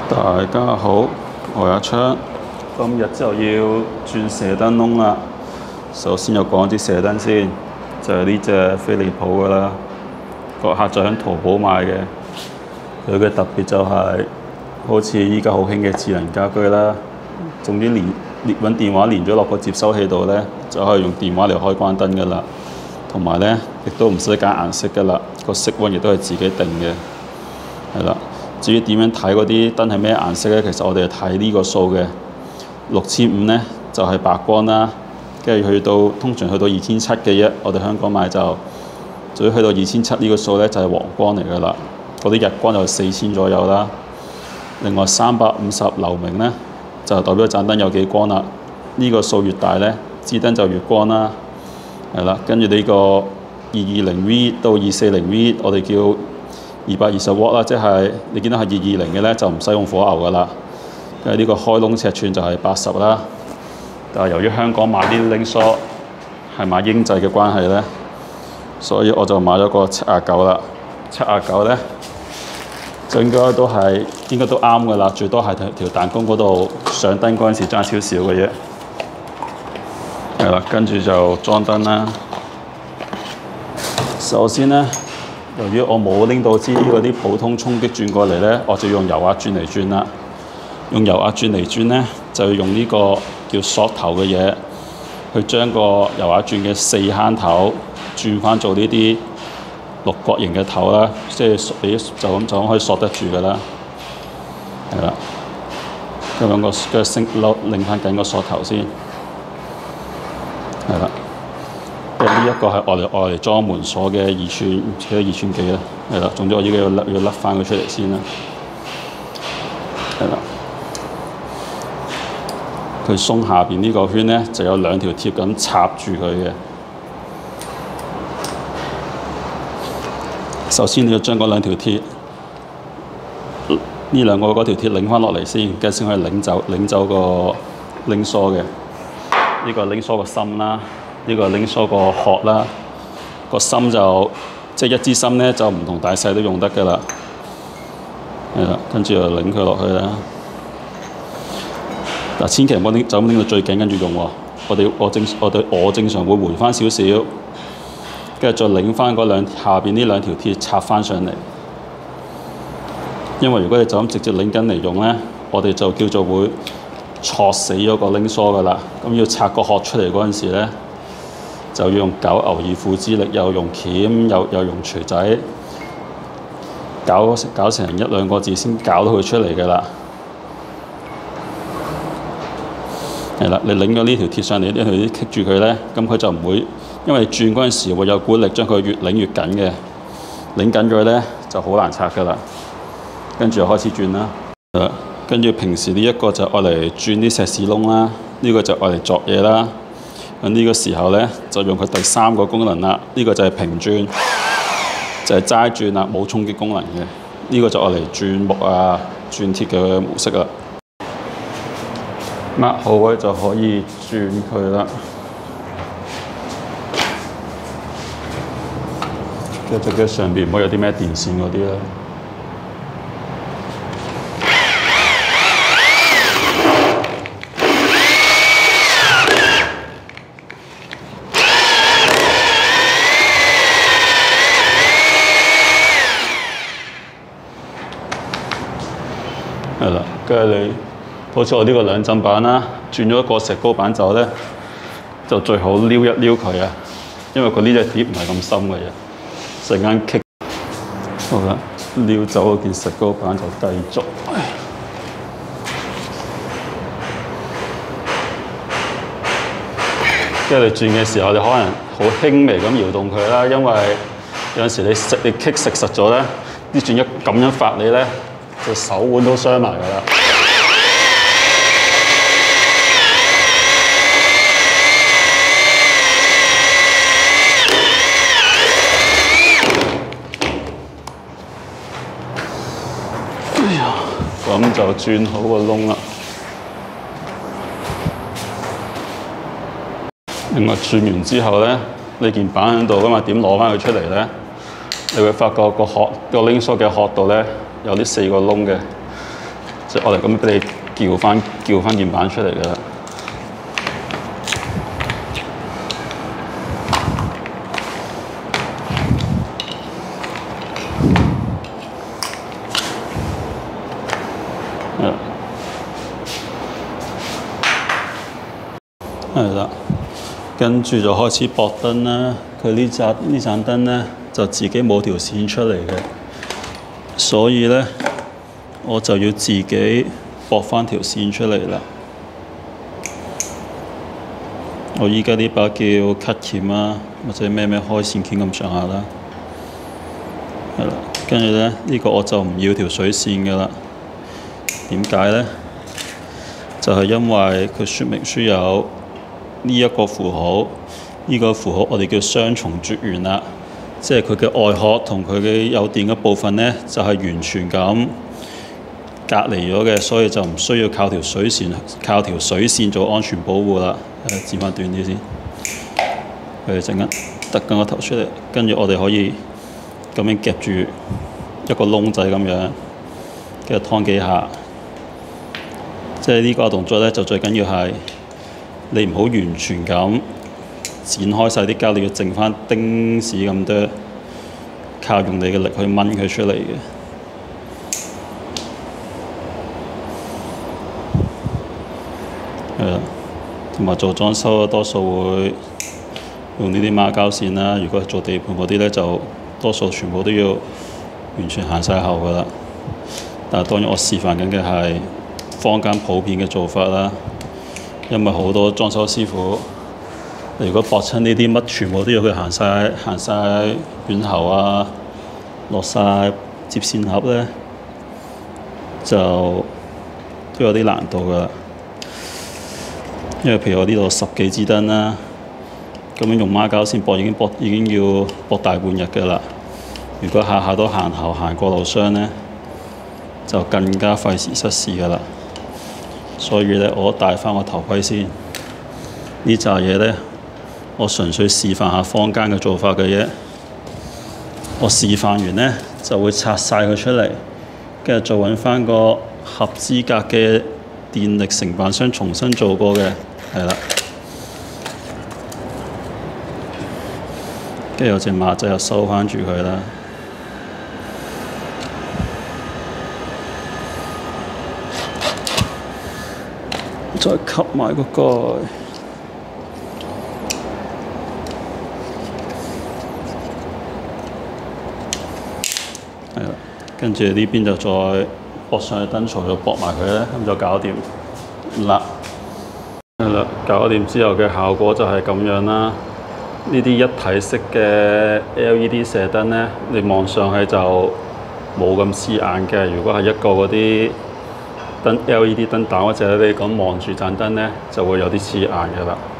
大家好，我係阿昌，今日就要轉射燈窿啦。首先要講啲射燈先，就係呢隻飛利浦噶啦，個客就喺淘寶買嘅。佢嘅特別就係、好似依家好興嘅智能家居啦，總之揾電話連咗落個接收器度咧，就可以用電話嚟開關燈噶啦。同埋咧，亦都唔使揀顏色噶啦，個色溫亦都係自己定嘅，係啦。至於點樣睇嗰啲燈係咩顏色咧？其實我哋係睇呢個數嘅，6500咧就係、白光啦，跟住通常去到2700嘅啫。我哋香港買就，至於去到2700呢個數咧就係、黃光嚟㗎啦。嗰啲日光就4000左右啦。另外350流明咧就代表盞燈有幾光啦。呢、個數越大咧，支燈就越光啦。係啦，跟住呢個220V 到240V，我哋叫220W 啦，即係你見到係220嘅咧，就唔使用火牛噶啦。跟住呢個開窿尺寸就係80啦。但係由於香港買啲 Link Shot 係買英製嘅關係咧，所以我就買咗個79啦。79咧就應該都啱噶啦，最多係條彈弓嗰度上燈嗰陣時爭少少嘅啫。係啦，跟住就裝燈啦。首先咧，由於我冇拎到支嗰啲普通衝擊轉過嚟咧，我就用油壓轉嚟轉啦。用油壓轉嚟轉咧，就要用呢個叫索頭嘅嘢，去將個油壓轉嘅4坑頭轉翻做呢啲六角形嘅頭啦，即係就咁可以索得住㗎啦。係啦，咁樣個升擰翻緊個索頭先。係啦。呢一個係我嚟裝門鎖嘅2寸，唔知2寸幾啦。係啦，總之我依家要甩翻佢出嚟先啦。係啦，佢鬆下邊呢個圈咧，就有2條貼咁插住佢嘅。首先你要將嗰2條貼，呢兩個嗰條鐵擰翻落嚟先，跟住先可以擰走個拎梳嘅。呢個拎梳個芯啦。呢個拎梳個殼啦，個芯就即係一支芯咧，就唔同大細都用得㗎啦。係啦，跟住就擰佢落去啦。嗱，千祈唔好就咁拎到最緊跟住用喎。我正常會回翻少少，跟住再擰翻下邊呢2條鐵插翻上嚟。因為如果你就咁直接擰緊嚟用咧，我哋就叫做會戳死咗個拎梳㗎啦。咁要拆個殼出嚟嗰陣時咧，就要用9牛2虎之力，又用鉗，又用錘仔，搞成1-2個字先搞到佢出嚟㗎啦。係啦，你擰咗呢條鐵上嚟，呢條鐵棘住佢咧，咁佢就唔會，因為轉嗰陣時會有股力將佢越擰越緊嘅，擰緊咗咧就好難拆㗎啦。跟住就開始轉啦。跟住平時呢一個就愛嚟轉啲石屎窿啦，呢個就愛嚟作嘢啦。咁呢個時候咧，就用佢第3個功能啦。呢個就係平轉，就係齋轉啦，冇衝擊功能嘅。呢個就愛嚟轉木啊、轉鐵嘅模式啦。抹好位就可以轉佢啦。跟住嘅上邊唔好有啲咩電線嗰啲啦。係啦，跟住你好似我呢個2針板啦，轉咗一個石膏板走咧，就最好撩一撩佢啊，因為佢呢隻碟唔係咁深嘅啫，陣間棘。好啦，撩走嗰件石膏板就繼續。跟住你轉嘅時候，你可能好輕微咁搖動佢啦，因為有陣時你棘實咗咧，啲轉一咁樣發你咧，隻手腕都傷埋㗎啦。哎呀，咁就轉好個窿啦。另外轉完之後咧，你件板喺度㗎嘛，點攞翻佢出嚟咧？你會發覺個拎梳嘅殼度咧有啲4個窿嘅， 即係我哋咁樣俾你撬翻件板出嚟㗎啦。係啦，跟住就開始駁燈啦。佢呢盞燈咧就自己冇條線出嚟嘅，所以咧我就要自己駁翻條線出嚟啦。我依家呢把叫 cut 鉗啊，或者咩開線鉗咁上下啦。係啦，跟住咧呢個我就唔要條水線㗎啦。點解咧？就係因為佢說明書有呢一個符號，呢個符號我哋叫雙重絕緣啦，即係佢嘅外殼同佢嘅有電嘅部分呢，就係完全咁隔離咗嘅，所以就唔需要靠條水線做安全保護啦。剪翻短啲先，佢陣間突緊個頭出嚟，跟住我哋可以咁樣夾住一個窿仔咁樣，跟住劏幾下。即係呢個動作呢，就最緊要係你唔好完全咁剪開晒啲膠，你要剩翻丁屎咁多，靠用你嘅力去掹佢出嚟嘅。係啦，同埋做裝修多數會用呢啲孖膠線啦。如果做地盤嗰啲呢，就多數全部都要完全行晒後㗎啦。但係當然我示範緊嘅係坊間普遍嘅做法啦。因為好多裝修師傅，如果駁親呢啲乜，全部都要佢行晒軟喉啊，落晒接線盒咧，就都有啲難度㗎。因為譬如我呢度10幾支燈啦，咁樣用孖膠線駁已經要駁大半日㗎啦。如果下下都行後行過路箱咧，就更加費時失事㗎啦。所以咧，我戴翻個頭盔先。呢扎嘢咧，我純粹示範下坊間嘅做法嘅啫。我示範完咧，就會拆晒佢出嚟，跟住再揾翻個合資格嘅電力承辦商重新做過嘅，係啦。跟住有隻馬仔又收翻住佢啦。再吸埋個蓋，係啦，跟住呢邊就再駁上去燈槽度駁埋佢咧，咁就搞掂啦。係啦，搞掂之後嘅效果就係咁樣啦。呢啲一體式嘅 LED 射燈咧，你望上去就冇咁刺眼嘅。如果係一個嗰啲LED 燈膽嗰隻咧，你咁望住盞燈咧，就會有啲刺眼嘅啦。